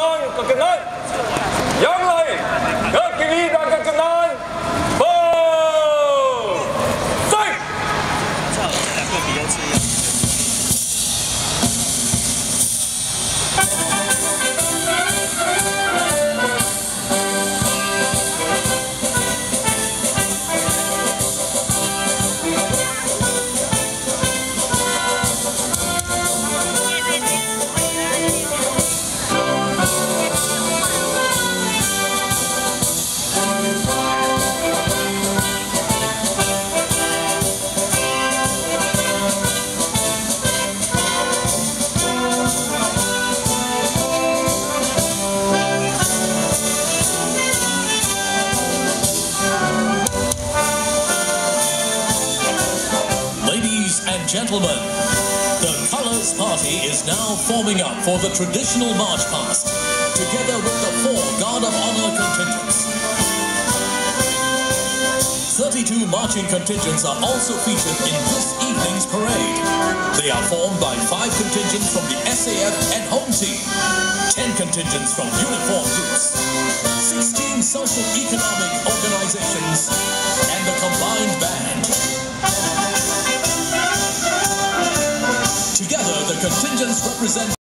Kekenaan yang lain ke kiri dan ke kanan. Fight! Ladies and gentlemen, the Colors Party is now forming up for the traditional march past, together with the 4 Guard of Honor contingents. 32 marching contingents are also featured in this evening's parade. They are formed by 5 contingents from the SAF and Home Team, 10 contingents from uniformed groups, 16 social-economic organizations, and the combined band. Together, the contingents represent